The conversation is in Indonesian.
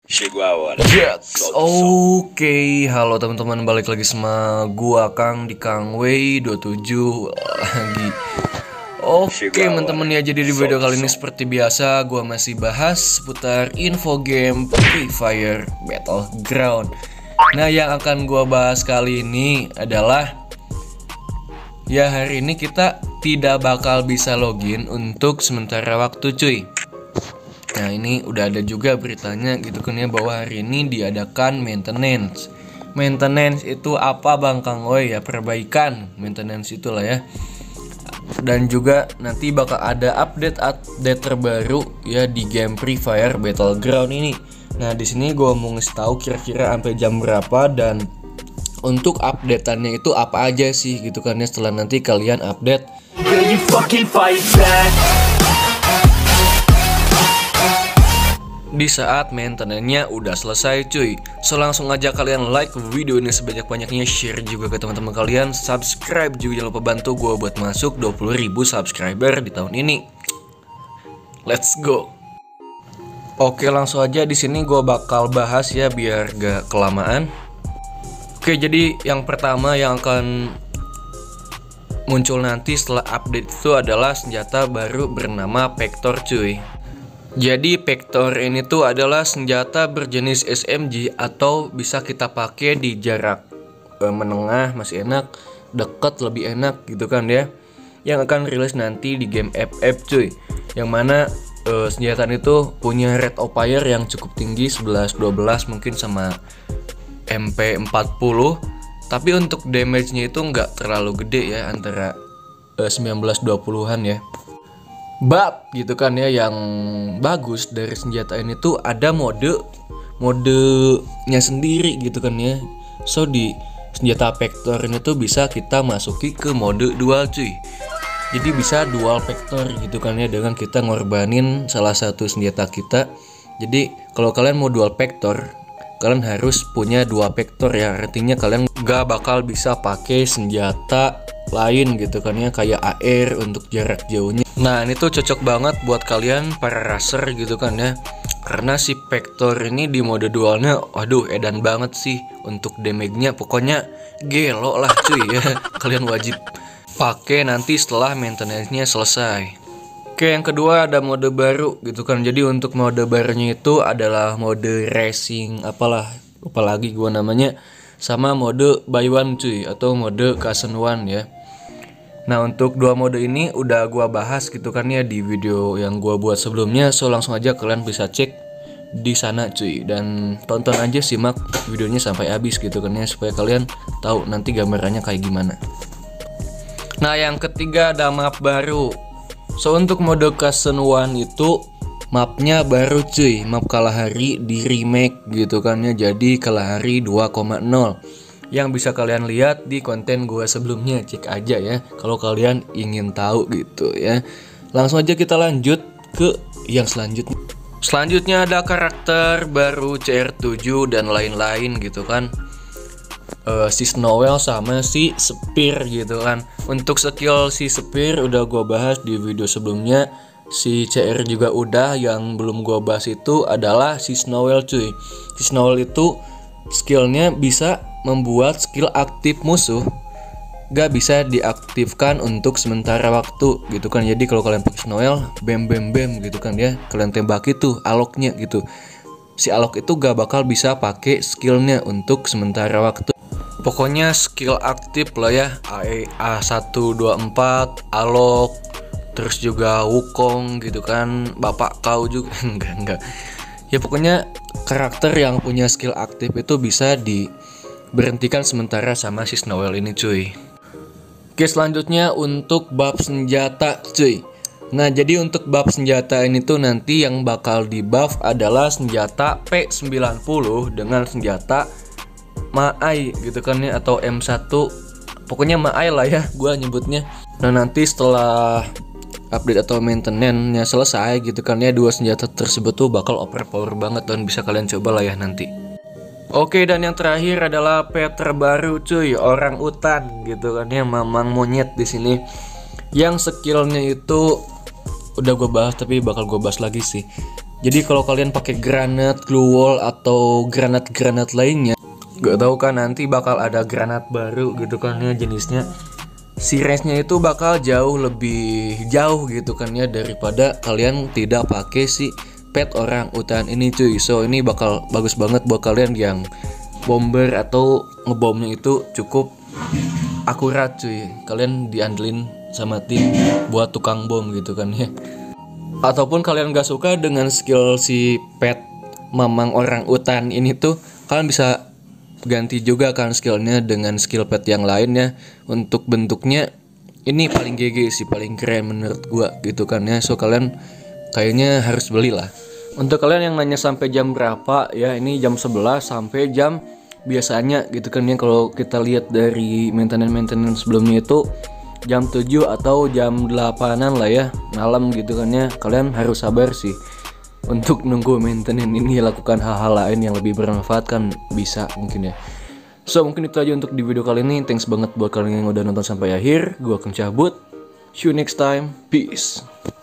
Chegou a hora. Jets. Oke, halo teman-teman, balik lagi sama gua Kang di Kang Wei 27 lagi. Oke teman-teman ya, jadi di video kali ini seperti biasa gua masih bahas seputar info game Free Fire Battleground. Nah, yang akan gua bahas kali ini adalah ya, hari ini kita tidak bakal bisa login untuk sementara waktu, cuy. Nah, ini udah ada juga beritanya gitu kan ya, bahwa hari ini diadakan maintenance. Maintenance itu apa Bang Kang Wei? Ya, perbaikan, maintenance itulah ya. Dan juga nanti bakal ada update terbaru ya di game Free Fire Battleground ini. Nah, di sini gue mau ngasih tahu kira-kira sampai jam berapa dan untuk updateannya itu apa aja sih gitu kan ya, setelah nanti kalian update. Di saat maintenance-nya udah selesai, cuy. So langsung aja kalian like video ini sebanyak-banyaknya, share juga ke teman-teman kalian, subscribe juga, jangan lupa bantu gue buat masuk 20.000 subscriber di tahun ini. Let's go. Oke, langsung aja di sini gue bakal bahas ya biar gak kelamaan. Oke, jadi yang pertama yang akan muncul nanti setelah update itu adalah senjata baru bernama Vector, cuy. Jadi Vector ini tuh adalah senjata berjenis SMG atau bisa kita pakai di jarak menengah masih enak, dekat lebih enak gitu kan ya. Yang akan rilis nanti di game FF, cuy. Yang mana senjata itu punya rate of fire yang cukup tinggi, 11-12 mungkin sama MP40. Tapi untuk damage-nya itu nggak terlalu gede ya, antara 19-20-an ya. But gitu kan ya, yang bagus dari senjata ini tuh ada modenya sendiri gitu kan ya. So di senjata Vector ini tuh bisa kita masuki ke mode dual, cuy. Jadi bisa dual Vector gitu kan ya, dengan kita ngorbanin salah satu senjata kita. Jadi kalau kalian mau dual Vector, kalian harus punya dua Vector ya. Artinya kalian gak bakal bisa pakai senjata lain gitu kan ya, kayak AR untuk jarak jauhnya. Nah, ini tuh cocok banget buat kalian para racer gitu kan ya, karena si Vector ini di mode dualnya waduh edan banget sih untuk damage-nya. Pokoknya gelo lah, cuy ya. Kalian wajib pakai nanti setelah maintenance-nya selesai. Oke, yang kedua ada mode baru gitu kan. Jadi untuk mode barunya itu adalah mode racing, apalah lupa lagi gua namanya, sama mode buy one, cuy, atau mode Cousin One ya. Nah, untuk dua mode ini udah gua bahas gitu kan ya di video yang gua buat sebelumnya. So langsung aja kalian bisa cek di sana, cuy, dan tonton aja, simak videonya sampai habis gitu kan ya, supaya kalian tahu nanti gambarannya kayak gimana. Nah, yang ketiga ada map baru. So untuk mode Cousin One itu mapnya baru, cuy. Map Kalahari di remake gitu kan ya, jadi Kalahari 2.0 yang bisa kalian lihat di konten gue sebelumnya. Cek aja ya kalau kalian ingin tahu gitu ya. Langsung aja kita lanjut ke yang selanjutnya. Selanjutnya ada karakter baru CR7 dan lain-lain gitu kan. Si Snowell sama si Spear gitu kan. Untuk skill si Spear udah gue bahas di video sebelumnya. Si CR juga udah. Yang belum gue bahas itu adalah si Snowell, cuy. Si Snowell itu skillnya bisa membuat skill aktif musuh gak bisa diaktifkan untuk sementara waktu gitu kan. Jadi kalau kalian pakai Snowell, bam bam bam gitu kan ya, kalian tembak itu aloknya gitu. Si alok itu gak bakal bisa pakai skillnya untuk sementara waktu. Pokoknya skill aktif lah ya, A124, alok, terus juga Wukong gitu kan, bapak kau juga enggak. Ya pokoknya karakter yang punya skill aktif itu bisa diberhentikan sementara sama si Snowell ini, cuy. Oke, selanjutnya untuk bab senjata, cuy. Nah, jadi untuk bab senjata ini tuh nanti yang bakal di buff adalah senjata P90 dengan senjata Maai gitu kan ya, atau M1. Pokoknya Maai lah ya gua nyebutnya. Nah, nanti setelah update atau maintenance-nya selesai gitu kan ya, dua senjata tersebut tuh bakal overpower banget dan bisa kalian coba lah ya nanti. Oke, dan yang terakhir adalah pet terbaru, cuy, orang utan gitu kan ya, mamang monyet di sini. Yang skillnya itu udah gue bahas tapi bakal gue bahas lagi sih. Jadi kalau kalian pakai granat, glue wall atau granat lainnya, gak tahu kan nanti bakal ada granat baru gitu kan ya jenisnya. Si range-nya itu bakal jauh lebih jauh gitu kan ya daripada kalian tidak pakai si pet orang utan ini cuy. So ini bakal bagus banget buat kalian yang bomber atau ngebomnya itu cukup akurat cuy. Kalian diandelin sama tim buat tukang bom gitu kan ya. Ataupun kalian gak suka dengan skill si pet mamang orang utan ini tuh, kalian bisa ganti juga kan skillnya dengan skill pet yang lainnya. Untuk bentuknya ini paling GG sih, paling keren menurut gua gitu kan ya. So kalian kayaknya harus belilah. Untuk kalian yang nanya sampai jam berapa ya, ini jam 11 sampai jam biasanya gitu kan ya. Kalau kita lihat dari maintenance sebelumnya itu jam 7 atau jam 8-an lah ya malam gitu kan ya. Kalian harus sabar sih untuk nunggu maintenance ini, lakukan hal-hal lain yang lebih bermanfaat kan bisa mungkin ya. So mungkin itu aja untuk di video kali ini. Thanks banget buat kalian yang udah nonton sampai akhir. Gua akan cabut. See you next time. Peace.